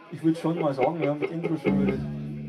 Ich würde schon mal sagen, ja, mit Intro schon wieder.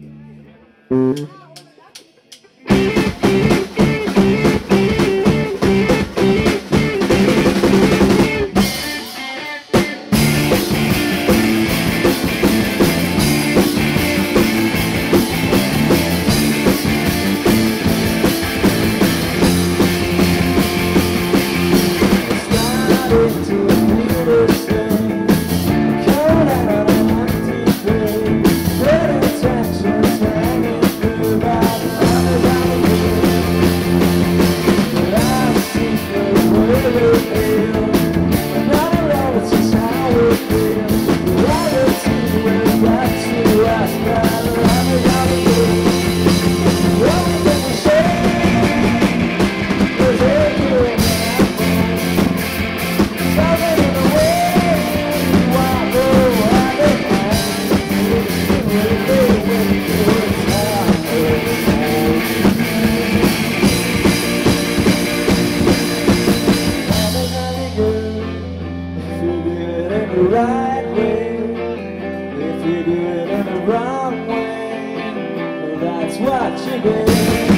Right way, if you do it in the wrong way, that's what you get.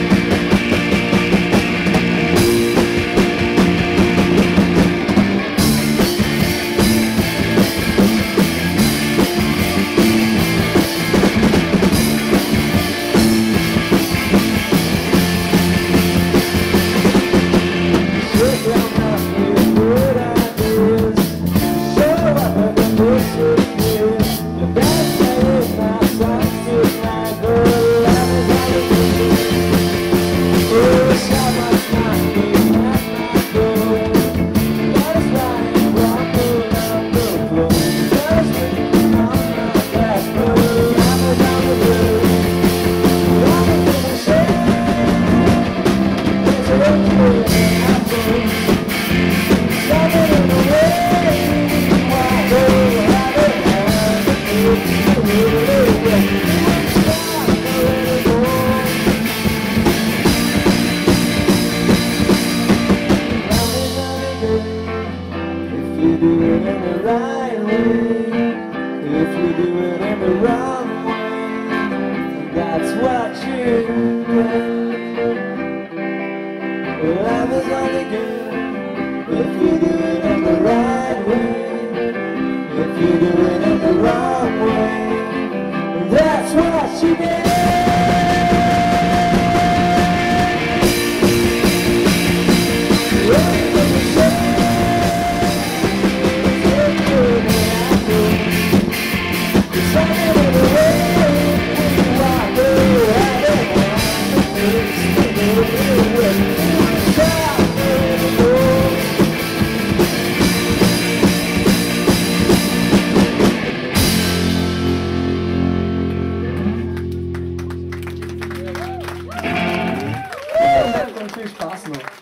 If you do it in the right way, if you do it in the wrong way, that's what you get. Life is only good if you do it in the right way, if you do it in the wrong way, that's what you get. Viel Spaß noch.